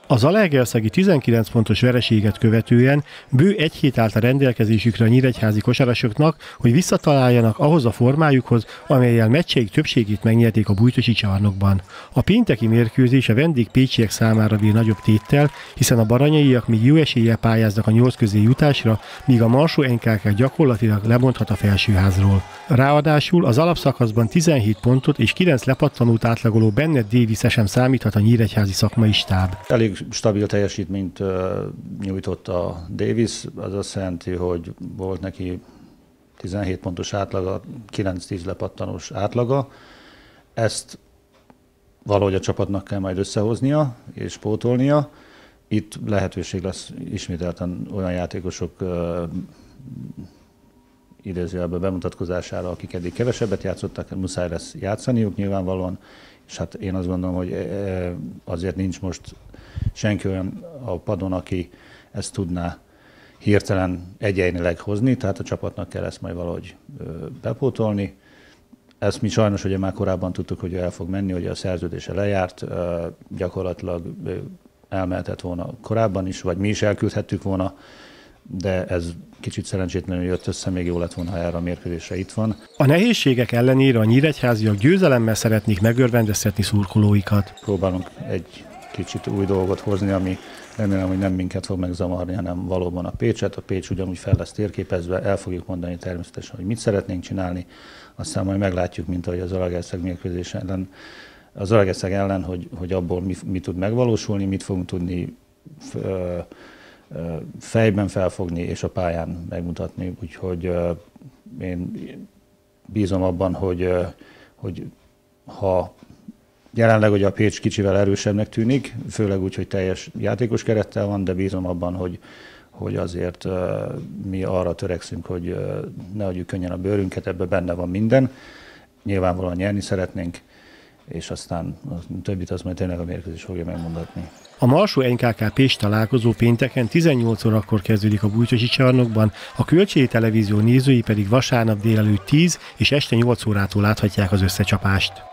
A zalaegerszegi 19 pontos vereséget követően bő egy hét állt a rendelkezésükre a nyíregyházi kosarasoknak, hogy visszataláljanak ahhoz a formájukhoz, amellyel meccseik többségét megnyerték a Bújtosi csarnokban. A pénteki mérkőzés a vendég pécsiek számára bír nagyobb téttel, hiszen a baranyaiak még jó eséllyel pályáznak a 8 közé jutásra, míg a Marsó NKK gyakorlatilag lemondhat a felsőházról. Ráadásul az alapszakaszban 17 pontot és 9 lepattanót átlagoló Bennett Davis sem számíthat a nyíregyházi szakmai stáb. Elég stabil teljesítményt nyújtott a Davis, az azt jelenti, hogy volt neki 17 pontos átlaga, 9-10 lepattanós átlaga. Ezt valahogy a csapatnak kell majd összehoznia és pótolnia. Itt lehetőség lesz ismételten olyan játékosok idézőjelben bemutatkozására, akik eddig kevesebbet játszottak, muszáj lesz játszaniuk nyilvánvalóan, és hát én azt gondolom, hogy azért nincs most senki olyan a padon, aki ezt tudná hirtelen egyénileg hozni, tehát a csapatnak kell ezt majd valahogy bepótolni. Ezt mi sajnos ugye már korábban tudtuk, hogy el fog menni, hogy a szerződése lejárt, gyakorlatilag elmehetett volna korábban is, vagy mi is elküldhettük volna, de ez kicsit szerencsétlenül jött össze, még jó lett volna, ha erre a mérkőzésre itt van. A nehézségek ellenére a nyíregyháziak győzelemmel szeretnék megörvendeztetni szurkolóikat. Próbálunk egy kicsit új dolgot hozni, ami remélem, hogy nem minket fog megzavarni, hanem valóban a Pécset. A Pécs ugyanúgy fel lesz térképezve, el fogjuk mondani természetesen, hogy mit szeretnénk csinálni, aztán majd meglátjuk, mint ahogy az Zalaegerszeg mérkőzés ellen, az Zalaegerszeg ellen, hogy abból mi tud megvalósulni, mit fogunk tudni fejben felfogni és a pályán megmutatni. Úgyhogy én bízom abban, hogy ha jelenleg ugye a Pécs kicsivel erősebbnek tűnik, főleg úgy, hogy teljes játékos kerettel van, de bízom abban, hogy azért mi arra törekszünk, hogy ne adjuk könnyen a bőrünket, ebben benne van minden. Nyilvánvalóan nyerni szeretnénk, és aztán a többit az majd tényleg a mérkőzés fogja megmondatni. A Marsó NKK Pécs találkozó pénteken 18 órakor kezdődik a Bújtosi csarnokban, a Kölcséri Televízió nézői pedig vasárnap délelőtt 10 és este 8 órától láthatják az összecsapást.